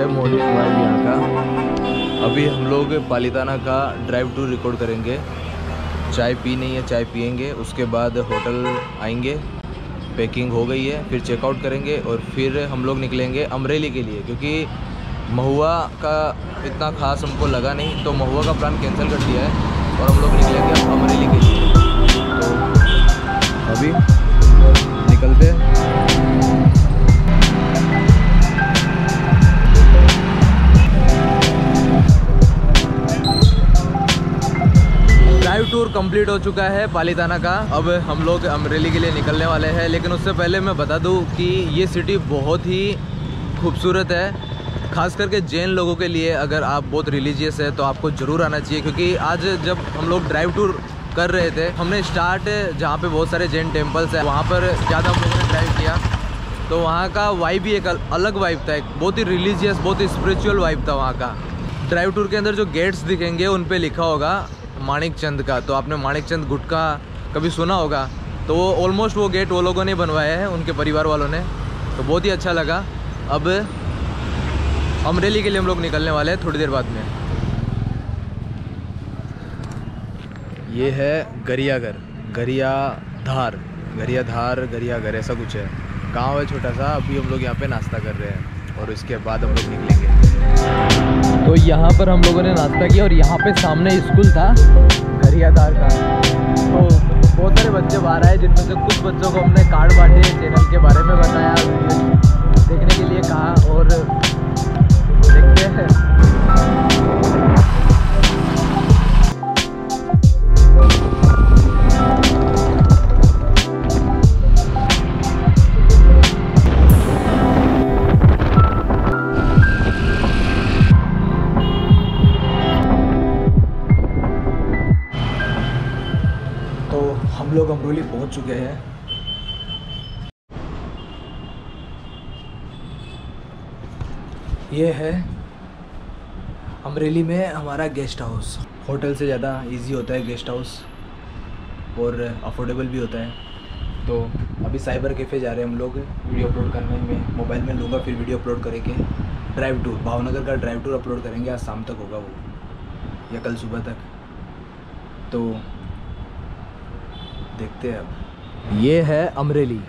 Morning vibe यहाँ का। अभी हम लोग पालीताना का ड्राइव टूर रिकॉर्ड करेंगे। चाय पीनी है, चाय पियेंगे, उसके बाद होटल आएंगे, पैकिंग हो गई है, फिर चेकआउट करेंगे और फिर हम लोग निकलेंगे अमरेली के लिए, क्योंकि महुआ का इतना खास हमको लगा नहीं, तो महुआ का प्लान कैंसिल कर दिया है और हम लोग निकलेंगे अब अमरेली के लिए। तो अभी निकलते हैं। ड्राइव टूर कंप्लीट हो चुका है पालीताना का। अब हम लोग अमरेली के लिए निकलने वाले हैं, लेकिन उससे पहले मैं बता दूं कि ये सिटी बहुत ही खूबसूरत है, खास करके जैन लोगों के लिए। अगर आप बहुत रिलीजियस है तो आपको ज़रूर आना चाहिए, क्योंकि आज जब हम लोग ड्राइव टूर कर रहे थे, हमने स्टार्ट जहाँ पे बहुत सारे जैन टेम्पल्स हैं वहाँ पर ज़्यादा हम लोगों ने ड्राइव किया, तो वहाँ का वाइब भी एक अलग वाइब था, एक बहुत ही रिलीजियस, बहुत ही स्पिरिचुअल वाइब था वहाँ का। ड्राइव टूर के अंदर जो गेट्स दिखेंगे उन पर लिखा होगा माणिक चंद का, तो आपने माणिक चंद गुटका कभी सुना होगा, तो वो ऑलमोस्ट वो गेट वो लोगों ने बनवाया है, उनके परिवार वालों ने, तो बहुत ही अच्छा लगा। अब अमरेली के लिए हम लोग निकलने वाले हैं थोड़ी देर बाद में। ये है गरियाघर, गरियाघर ऐसा कुछ है, गांव है छोटा सा। अभी हम लोग यहाँ पे नाश्ता कर रहे हैं और उसके बाद हम लोग निकलेंगे। तो यहाँ पर हम लोगों ने नाश्ता किया और यहाँ पे सामने स्कूल था गरियाधार का, तो बहुत सारे बच्चे बाहर आए, जिनमें से कुछ बच्चों को हमने कार्ड बांटे, चैनल के बारे में बताया, देखने के लिए कहा, और देखते हैं। हम लोग अमरोली पहुंच चुके हैं। ये है अमरेली में हमारा गेस्ट हाउस। होटल से ज़्यादा इजी होता है गेस्ट हाउस और अफोर्डेबल भी होता है। तो अभी साइबर कैफ़े जा रहे हैं हम लोग वीडियो अपलोड करने में। मोबाइल में लूँगा, फिर वीडियो अपलोड करेंगे। ड्राइव टूर, भावनगर का ड्राइव टूर अपलोड करेंगे, आज शाम तक होगा वो या कल सुबह तक, तो देखते हैं। अब ये है अमरेली,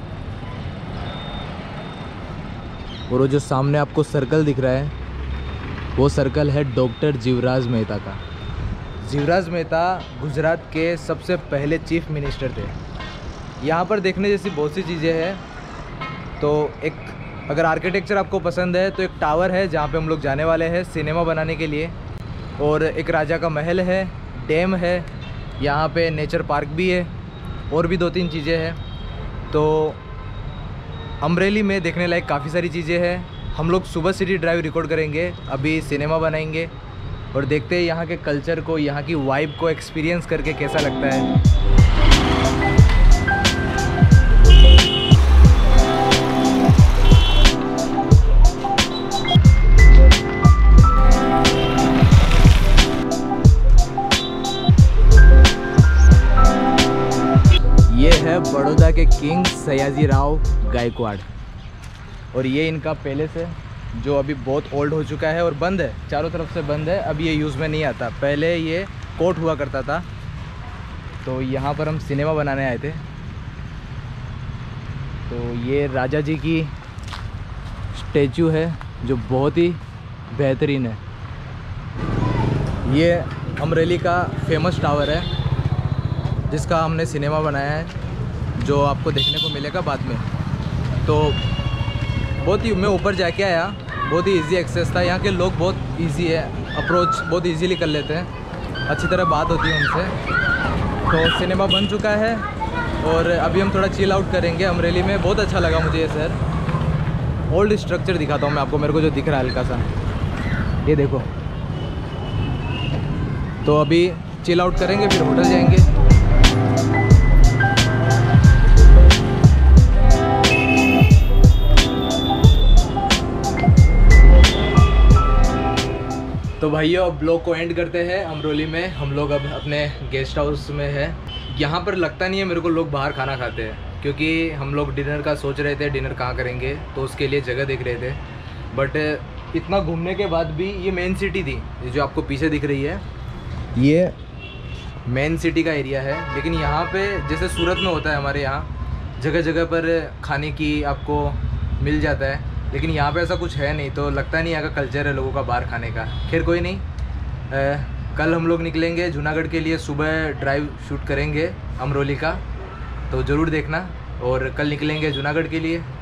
और वो जो सामने आपको सर्कल दिख रहा है वो सर्कल है डॉक्टर जीवराज मेहता का। जीवराज मेहता गुजरात के सबसे पहले चीफ मिनिस्टर थे। यहाँ पर देखने जैसी बहुत सी चीज़ें हैं। तो एक अगर आर्किटेक्चर आपको पसंद है तो एक टावर है जहाँ पे हम लोग जाने वाले हैं सिनेमा बनाने के लिए, और एक राजा का महल है, डैम है, यहाँ पे नेचर पार्क भी है, और भी 2-3 चीज़ें हैं। तो अमरेली में देखने लायक काफ़ी सारी चीज़ें हैं। हम लोग सुबह सिटी ड्राइव रिकॉर्ड करेंगे, अभी सिनेमा बनाएंगे और देखते हैं यहाँ के कल्चर को, यहाँ की वाइब को एक्सपीरियंस करके कैसा लगता है। ये है बड़ौदा के किंग सयाजी राव गायकवाड़, और ये इनका पैलेस है जो अभी बहुत ओल्ड हो चुका है और बंद है, चारों तरफ से बंद है, अब ये यूज़ में नहीं आता। पहले ये कोर्ट हुआ करता था। तो यहाँ पर हम सिनेमा बनाने आए थे। तो ये राजा जी की स्टैचू है जो बहुत ही बेहतरीन है। ये अमरेली का फेमस टावर है जिसका हमने सिनेमा बनाया है, जो आपको देखने को मिलेगा बाद में। तो बहुत ही, मैं ऊपर जाके आया, बहुत ही इजी एक्सेस था। यहाँ के लोग बहुत इजी है, अप्रोच बहुत इजीली कर लेते हैं, अच्छी तरह बात होती है उनसे। तो सिनेमा बन चुका है और अभी हम थोड़ा चिल आउट करेंगे अमरेली में। बहुत अच्छा लगा मुझे ये शहर। ओल्ड स्ट्रक्चर दिखाता हूँ मैं आपको, मेरे को जो दिख रहा है हल्का सा, ये देखो। तो अभी चिल आउट करेंगे, फिर होटल जाएंगे। तो भाइयों अब ब्लॉग को एंड करते हैं। अमरोली में हम लोग अब अपने गेस्ट हाउस में है। यहाँ पर लगता नहीं है मेरे को लोग बाहर खाना खाते हैं, क्योंकि हम लोग डिनर का सोच रहे थे, डिनर कहाँ करेंगे, तो उसके लिए जगह देख रहे थे। बट इतना घूमने के बाद भी ये मेन सिटी थी, ये जो आपको पीछे दिख रही है ये मेन सिटी का एरिया है। लेकिन यहाँ पे जैसे सूरत में होता है हमारे यहाँ जगह जगह पर खाने की आपको मिल जाता है, लेकिन यहाँ पे ऐसा कुछ है नहीं, तो लगता नहीं यहाँ का कल्चर है लोगों का बाहर खाने का। खैर कोई नहीं, कल हम लोग निकलेंगे जूनागढ़ के लिए, सुबह ड्राइव शूट करेंगे अमरोली का, तो ज़रूर देखना। और कल निकलेंगे जूनागढ़ के लिए।